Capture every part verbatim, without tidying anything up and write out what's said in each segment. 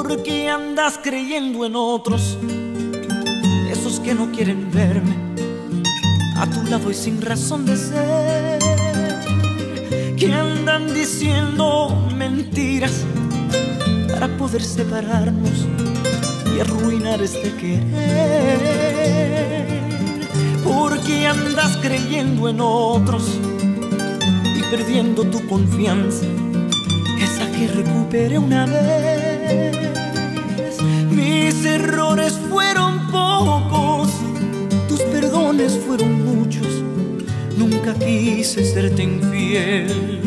¿Por qué andas creyendo en otros? Esos que no quieren verme a tu lado y sin razón de ser, que andan diciendo mentiras para poder separarnos y arruinar este querer. ¿Por qué andas creyendo en otros y perdiendo tu confianza, esa que recuperé una vez? Mis errores fueron pocos, tus perdones fueron muchos, nunca quise serte infiel.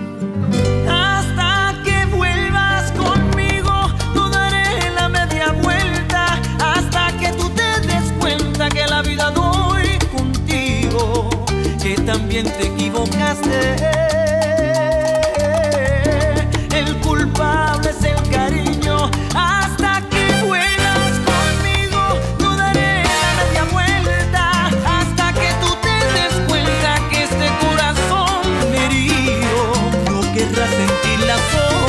Hasta que vuelvas conmigo no daré la media vuelta, hasta que tú te des cuenta que la vida doy contigo, que también te equivocaste. El culpable es el cariño. Hasta que vuelvas conmigo no daré la media vuelta, hasta que tú te des cuenta que este corazón herido no querrá sentir las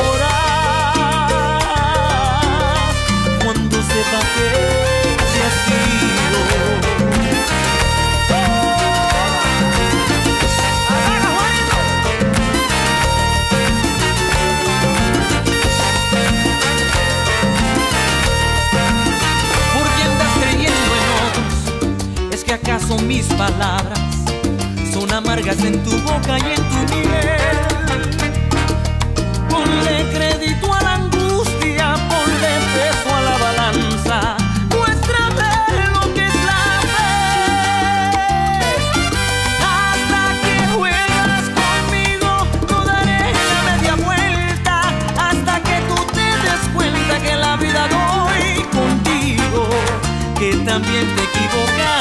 horas cuando sepa que te has ido. ¿Acaso mis palabras son amargas en tu boca y en tu miel? Ponle crédito a la angustia, ponle peso a la balanza, muéstrame lo que es la fe. Hasta que vuelvas conmigo no daré la media vuelta, hasta que tú te des cuenta que la vida doy contigo, que también te equivocas.